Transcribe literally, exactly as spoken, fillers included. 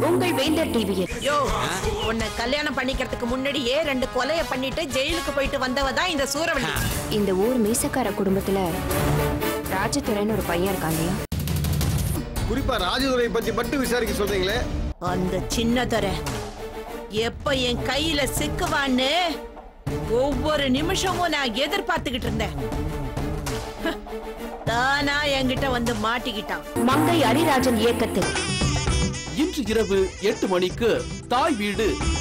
உங்கள் வேந்தர் டிவியில். யோ, உன்னை கல்யாணம் பண்ணிக்கிறதுக்கு முன்னாடியே ரெண்டு கொலையை பண்ணிட்டு ஜெயிலுக்கு போயிட்டு வந்தவ தான் இந்த சூரவள்ளி. இந்த ஊர் மீசக்கார குடும்பத்துல ராஜதுரைன்னு ஒரு பையன் இருக்கான் இல்லையா? குறிப்பா ராஜதுரை பத்தி மட்டும் விசாரிக்க சொல்றீங்களே. அந்த சின்னதுரை எப்ப என் கையில சிக்குவான்னு ஒவ்வொரு நிமிஷமும் நான் எதிர்பார்த்துக்கிட்டு இருந்தேன். தானா என்கிட்ட வந்து மாட்டிக்கிட்டான். மங்கை அரிராஜன் இயக்கத்தில் இன்று இரவு எட்டு மணிக்கு தாய் வீடு.